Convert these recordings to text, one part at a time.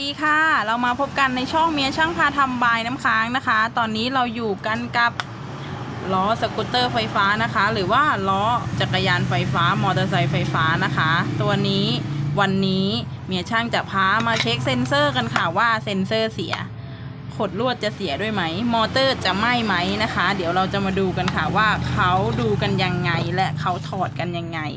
ดีค่ะเรามาพบกันในช่องเมียช่างพาทำบายน้ำค้างนะคะตอนนี้เราอยู่กันกับล้อสกูตเตอร์ไฟฟ้านะคะหรือว่าล้อจักรยานไฟฟ้ามอเตอร์ไซค์ไฟฟ้านะคะตัวนี้วันนี้เมียช่างจะพามาเช็คเซ็นเซอร์กันค่ะว่าเซ็นเซอร์เสียขดลวดจะเสียด้วยไหมมอเตอร์จะไหม้ไหมนะคะเดี๋ยวเราจะมาดูกันค่ะว่าเขาดูกันยังไงและเขาถอดกันยังไง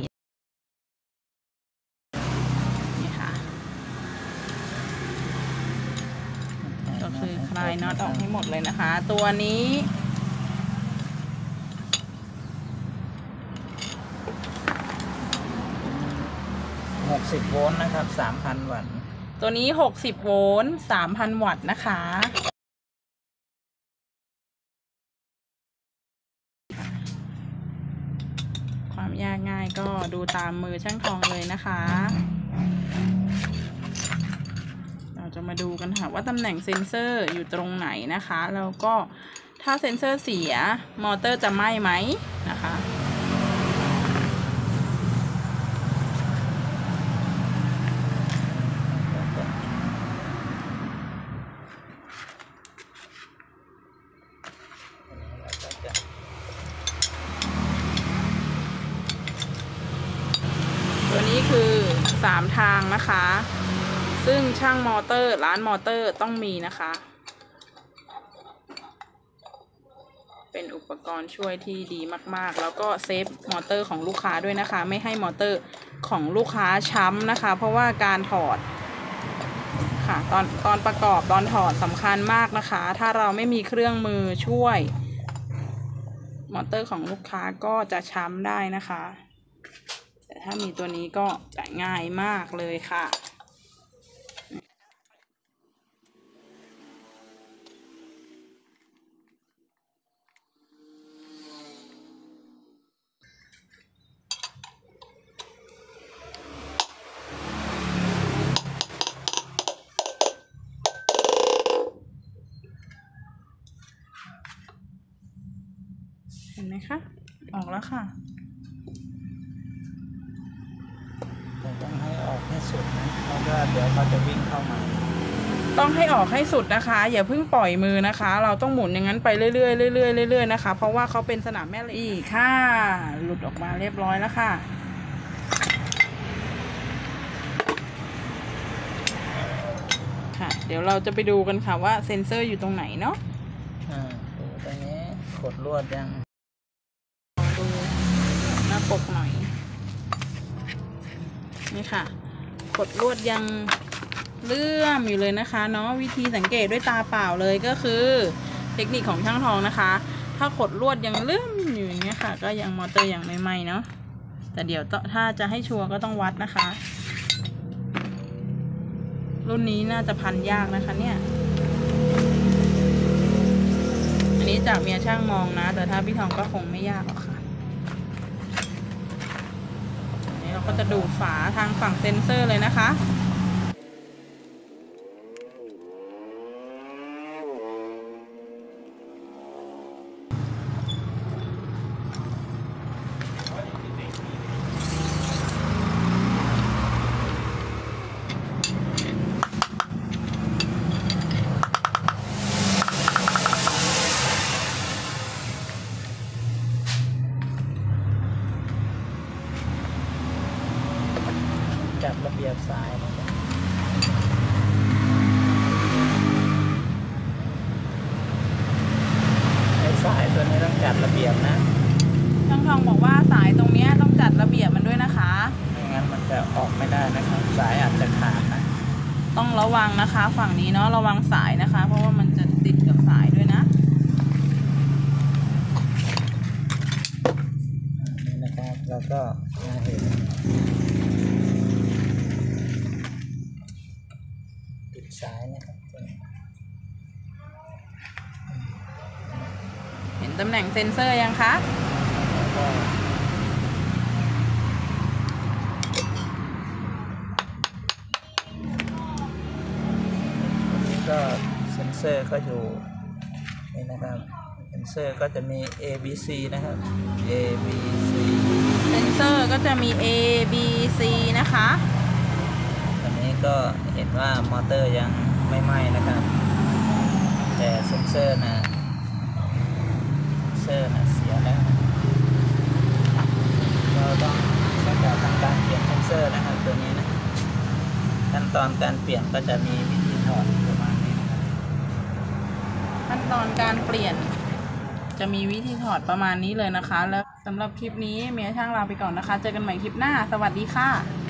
ก็คือคลายน็อตออกให้หมดเลยนะคะตัวนี้ 60 โวลต์นะครับ 3,000 วัตต์ตัวนี้60 โวลต์ 3,000 วัตต์นะคะความยากง่ายก็ดูตามมือช่างทองเลยนะคะเราจะมาดูกันค่ะว่าตำแหน่งเซ็นเซอร์อยู่ตรงไหนนะคะแล้วก็ถ้าเซ็นเซอร์เสียมอเตอร์จะไหม้ไหมนะคะตัวนี้คือ3 ทางนะคะซึ่งช่างมอเตอร์ร้านมอเตอร์ต้องมีนะคะเป็นอุปกรณ์ช่วยที่ดีมากๆแล้วก็เซฟมอเตอร์ของลูกค้าด้วยนะคะไม่ให้มอเตอร์ของลูกค้าช้ำนะคะเพราะว่าการถอดค่ะตอนประกอบตอนถอดสำคัญมากนะคะถ้าเราไม่มีเครื่องมือช่วยมอเตอร์ของลูกค้าก็จะช้ำได้นะคะแต่ถ้ามีตัวนี้ก็จะง่ายมากเลยค่ะเห็นไหมคะออกแล้วค่ะแต่ต้องให้ออกให้สุดนะเพราะว่าเดี๋ยวเขาจะวิ่งเข้ามาต้องให้ออกให้สุดนะคะอย่าเพิ่งปล่อยมือนะคะเราต้องหมุนอย่างนั้นไปเรื่อยๆเรื่อยๆเรื่อยๆนะคะเพราะว่าเขาเป็นสนามแม่เหล็กอีกค่ะหลุดออกมาเรียบร้อยแล้วค่ะค่ะเดี๋ยวเราจะไปดูกันค่ะว่าเซ็นเซอร์อยู่ตรงไหนเนาะดูตรงนี้ขดลวดยังดูหน้าปกหน่อยนี่ค่ะขดลวดยังเลื่อมอยู่เลยนะคะเนาะวิธีสังเกตด้วยตาเปล่าเลยก็คือเทคนิคของช่างทองนะคะถ้าขดลวดยังเลื่อมอยู่อย่างเงี้ยค่ะก็ยังมอเตอร์ยังไม่ไหม้เนาะแต่เดี๋ยวถ้าจะให้ชัวร์ก็ต้องวัดนะคะรุ่นนี้น่าจะพันยากนะคะเนี่ยอันนี้จากเมียช่างมองนะแต่ถ้าพี่ทองก็คงไม่ยากหรอกค่ะอันนี้เราก็จะดูฝาทางฝั่งเซ็นเซอร์เลยนะคะจัดระเบียบสายนะครับไอ้สายตัวนี้ต้องจัดระเบียบนะช่างทองบอกว่าสายตรงนี้ต้องจัดระเบียบมันด้วยนะคะไม่งั้นมันจะออกไม่ได้นะครับสายอาจจะขาดนะต้องระวังนะคะฝั่งนี้เนาะระวังสายนะคะเพราะว่ามันจะติดกับสายด้วยนะนี่นะครับแล้วก็มาเห็นติดสายนะครับเห็นตำแหน่งเซ็นเซอร์ยังคะก็เซ็นเซอร์ก็อยู่นี่นะครับเซ็นเซอร์ก็จะมี A B C นะครับ A B C เซ็นเซอร์ก็จะมี A B C นะคะตอนนี้ก็เห็นว่ามอเตอร์ยังไม่ไหม้นะครับแต่เซ็นเซอร์นะเสียแล้วเราต้องทำการเปลี่ยนเซ็นเซอร์นะครับตัวนี้นะขั้นตอนการเปลี่ยนก็จะมีวิธีถอดประมาณนี้นะครับขั้นตอนการเปลี่ยนจะมีวิธีถอดประมาณนี้เลยนะคะแล้วสำหรับคลิปนี้เมียช่างลาไปก่อนนะคะเจอกันใหม่คลิปหน้าสวัสดีค่ะ